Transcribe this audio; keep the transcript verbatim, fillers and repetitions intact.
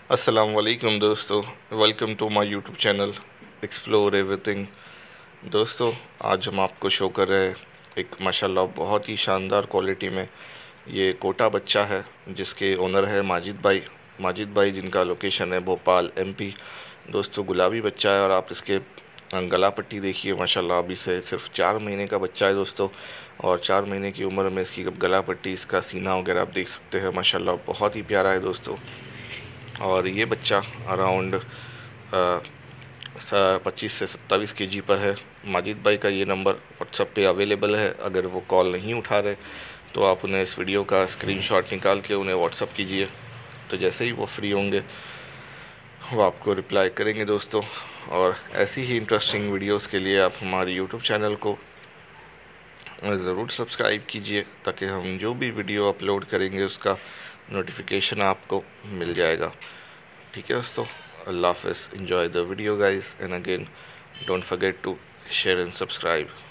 अस्सलाम वालेकुम दोस्तों, welcome to my YouTube channel explore everything. दोस्तों, आज हम आपको शो कर रहे हैं एक माशाल्लाह बहुत ही शानदार क्वालिटी में ये कोटा बच्चा है, जिसके ओनर है माजिद भाई माजिद भाई जिनका लोकेशन है भोपाल एमपी। दोस्तों, गुलाबी बच्चा है और आप इसके गला पट्टी देखिए माशाल्लाह। अभी से सिर्फ चार महीने का बच्चा है दोस्तों, और चार महीने की उम्र में इसकी गला पट्टी, इसका सीना वगैरह आप देख सकते हैं माशाल्लाह, बहुत ही प्यारा है दोस्तों। और ये बच्चा अराउंड पच्चीस से सत्ताईस के जी पर है। माजिद भाई का ये नंबर व्हाट्सएप पे अवेलेबल है। अगर वो कॉल नहीं उठा रहे तो आप उन्हें इस वीडियो का स्क्रीनशॉट निकाल के उन्हें व्हाट्सएप कीजिए, तो जैसे ही वो फ्री होंगे वो आपको रिप्लाई करेंगे दोस्तों। और ऐसी ही इंटरेस्टिंग वीडियोस के लिए आप हमारे यूट्यूब चैनल को ज़रूर सब्सक्राइब कीजिए, ताकि हम जो भी वीडियो अपलोड करेंगे उसका नोटिफिकेशन आपको मिल जाएगा। ठीक है दोस्तों, अल्लाह हाफ़िज़। Enjoy the video guys, and again don't forget to share and subscribe.